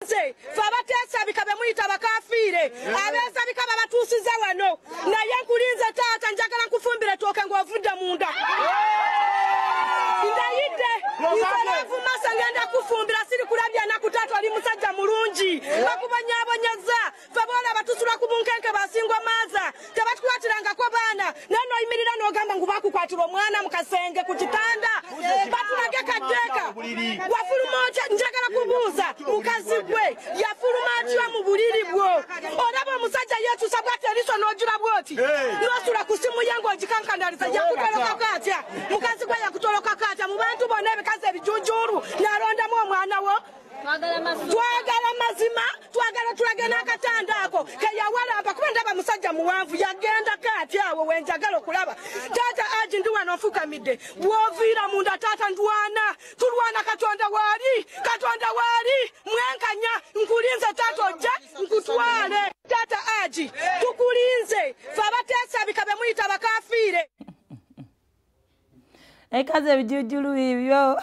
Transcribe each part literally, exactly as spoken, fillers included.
Fabatesa bikabe muyita bakafire abeza bikaba batusiza wano naye nkulinze taata njagala nkufumbire toke ng'ovudde munda ndayidde isalavu masa ngenda kufumbira siri kulabya na kutatu ali musajja mulungi bakubanyabonyaza fabola batusula ku bunkenke basingwa maza tebatukwatirangako baana nano oyimirira n'ogamba ngu bakukwatira omwana mu kasenge ku kitanda batulage kaddeka wafuluma otya njagala kubuuza mukazi gwe yafuluma atya mu buliri bwo olaba omusajja yeetusa bwati eriso n'ogira bwoti n'osula ku simu ye ng'ogikankandaliza yakutolokako atya mukazi gwe yakutolokako atya mu bantu bonna ebikazi ebijujuru n'alondamu omwana wo twagala mazima twagala tulage n'akatanda ako keyawalamba kuba ndaba musajja muwanvu yagenda kati awo wenjagala okulaba taata aji ndi wano nfukamidde bw'oviira munda taata ndwana tulwana katonda waali katonda waali mwenkanya nkulinze taata ojja nkutwale taata aji tukulinze fe abateesa bikabe muyita bakafiire ekazi ebijujulu bibyo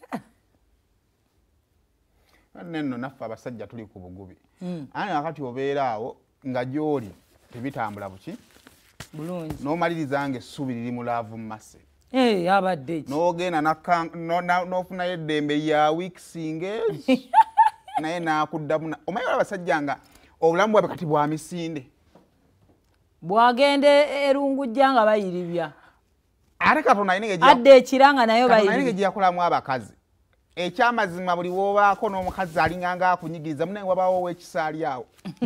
Nenno naffe abasajja tuli ku bugubi. Ani wakati obeera awo nga gy'oli tebitambula buki bulungi n'omaliriza ng'essubi liri mu laavu mmase. Eh abadde ki n'ogenda n'ofunayo eddembe lya wiikisi ng'ezi naye n'akuddamu omanyi abasajja nga obulamu bwabwe kati bwa misinde bwagende erungujja nga bayiribya ate Katonda ayina adde ekiranga nayo bayiribya gye yakolamu abakazi. Ekyamazima buli wobaako n'omukazi alinganga akunyigiriza munaye wabaawo w'ekisaali awo.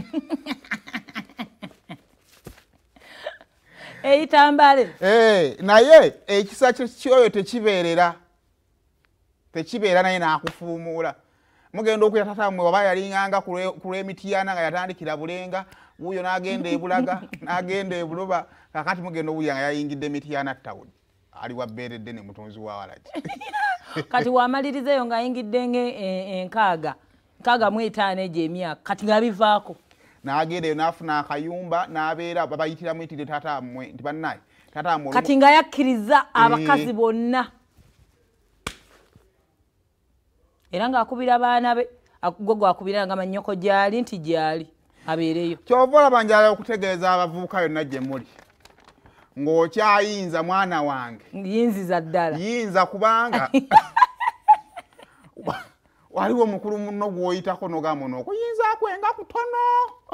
Eyitambale. Eh, naye ekisa kyoyo tekibeerera. Tekibeera naye n'akufuumuula. Mugenda okuya taata mmwe waba yalinganga ku lw'emitiyaana nga yatandikira Bulenga, wuuyo n'agenda e Bulaga, n'agenda e Buloba, kakati mugenda owulira nga yayingidde emitiyaana ttawuni. Ali wabbeeredde ne mutonzi wa walagi. Kati wamalirizeyo nga ayingidde enkaaga nkaaga mu etaano egyo emyaka kati nga bivaako n'agenda eyo n'afuna akayumba n'abeera babayitira muyitire taata mmwe nti bannaye taata mmwe kati nga yakkiriza abakazi bonna era ng'akubira baana be gwe gwakubira nga mannyoko gyali nti gyali abeereyo kyova olaba njala okutegeeza abavubuka yonna gye muli ng'okyayinza mwana wange yinziza ddala yinza kubanga waliwo mukulu muno gw'oyitako n'ogamba n'okuyinza kwenga kutono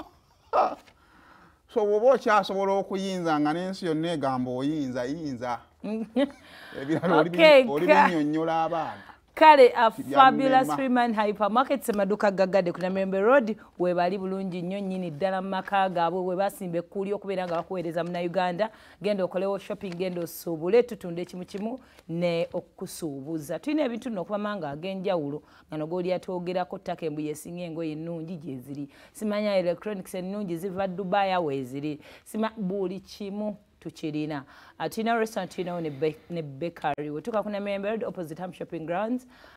so bw'oba okyasobola okuyinza nga n'ensi yonna egamba oyinza yinza ebirala oli binnyonnyola abaana kale a fabulous three-man hypermarket semaduka gagadde ku Namirembe Road webali bulungi nnyo nnyini ddala mu maka gaabwe we basimba ekkuli okubeera nga bakuweereza Munnayuganda genda okolewo shopping genda osuubule tutunda ekimu kimu ne okusuubuza tulina ebintu nno okubama nga ag'enjawulo nga nogooli atwogerako ttaka embuye esinga engoye ennungi gye ziri simanya electronics ennungi ziva Dubai weeziri sima buli kimu tukirina atina restaurant tulinawo ne bakery wetuuka ku Namirembe Road opposite Ham Shopping Grounds